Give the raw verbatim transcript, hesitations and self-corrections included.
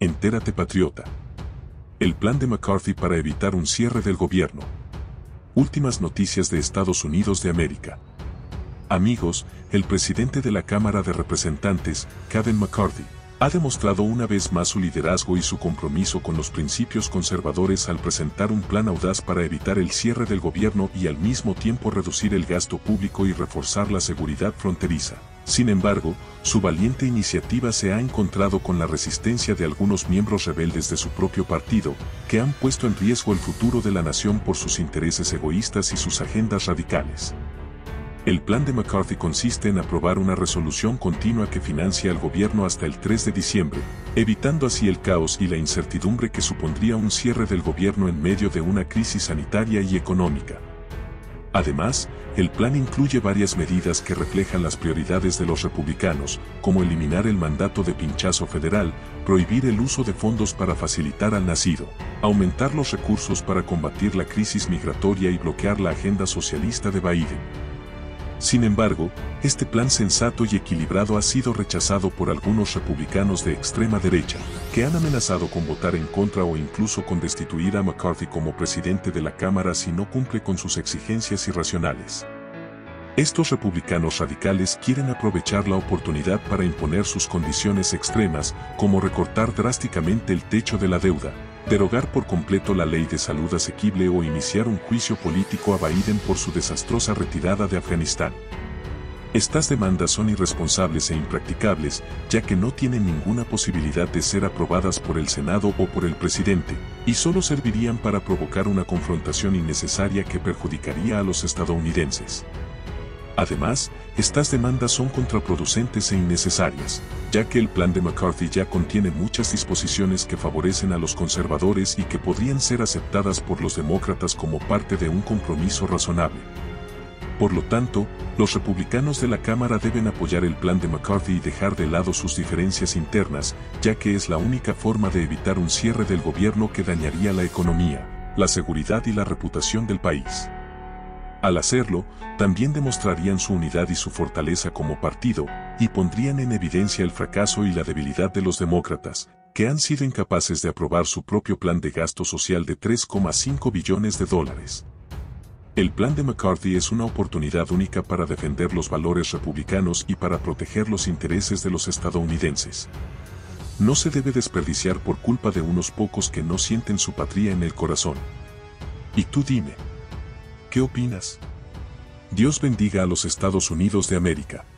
Entérate, patriota. El plan de McCarthy para evitar un cierre del gobierno. Últimas noticias de Estados Unidos de América. Amigos, el presidente de la Cámara de Representantes, Kevin McCarthy, ha demostrado una vez más su liderazgo y su compromiso con los principios conservadores al presentar un plan audaz para evitar el cierre del gobierno y al mismo tiempo reducir el gasto público y reforzar la seguridad fronteriza. Sin embargo, su valiente iniciativa se ha encontrado con la resistencia de algunos miembros rebeldes de su propio partido, que han puesto en riesgo el futuro de la nación por sus intereses egoístas y sus agendas radicales. El plan de McCarthy consiste en aprobar una resolución continua que financia al gobierno hasta el tres de diciembre, evitando así el caos y la incertidumbre que supondría un cierre del gobierno en medio de una crisis sanitaria y económica. Además, el plan incluye varias medidas que reflejan las prioridades de los republicanos, como eliminar el mandato de pinchazo federal, prohibir el uso de fondos para facilitar al nacido, aumentar los recursos para combatir la crisis migratoria y bloquear la agenda socialista de Biden. Sin embargo, este plan sensato y equilibrado ha sido rechazado por algunos republicanos de extrema derecha, que han amenazado con votar en contra o incluso con destituir a McCarthy como presidente de la Cámara si no cumple con sus exigencias irracionales. Estos republicanos radicales quieren aprovechar la oportunidad para imponer sus condiciones extremas, como recortar drásticamente el techo de la deuda, derogar por completo la ley de salud asequible o iniciar un juicio político a Biden por su desastrosa retirada de Afganistán. Estas demandas son irresponsables e impracticables, ya que no tienen ninguna posibilidad de ser aprobadas por el Senado o por el presidente, y solo servirían para provocar una confrontación innecesaria que perjudicaría a los estadounidenses. Además, estas demandas son contraproducentes e innecesarias, ya que el plan de McCarthy ya contiene muchas disposiciones que favorecen a los conservadores y que podrían ser aceptadas por los demócratas como parte de un compromiso razonable. Por lo tanto, los republicanos de la Cámara deben apoyar el plan de McCarthy y dejar de lado sus diferencias internas, ya que es la única forma de evitar un cierre del gobierno que dañaría la economía, la seguridad y la reputación del país. Al hacerlo, también demostrarían su unidad y su fortaleza como partido, y pondrían en evidencia el fracaso y la debilidad de los demócratas, que han sido incapaces de aprobar su propio plan de gasto social de tres coma cinco billones de dólares. El plan de McCarthy es una oportunidad única para defender los valores republicanos y para proteger los intereses de los estadounidenses. No se debe desperdiciar por culpa de unos pocos que no sienten su patria en el corazón. Y tú dime, ¿qué opinas? Dios bendiga a los Estados Unidos de América.